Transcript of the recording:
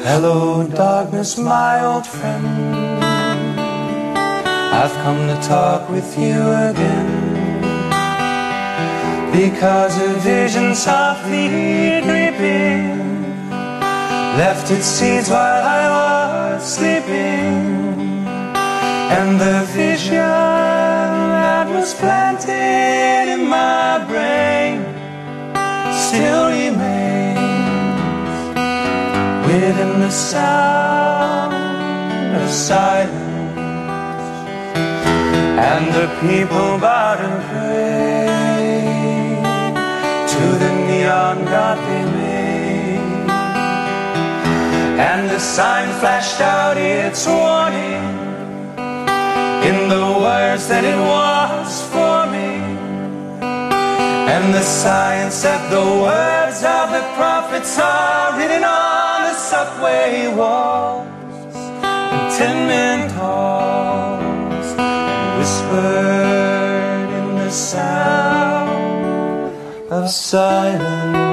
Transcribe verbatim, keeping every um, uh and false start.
Hello, darkness, my old friend. I've come to talk with you again, because a vision softly creeping left its seeds while I was sleeping, and the vision that was planted in my brain still remains within the sound of silence. And the people bowed and prayed to the neon god they made, and the sign flashed out its warning in the words that it was forming. And the sign said the words of the prophets are written on the subway walls and tenement halls, whispered in the sound of silence.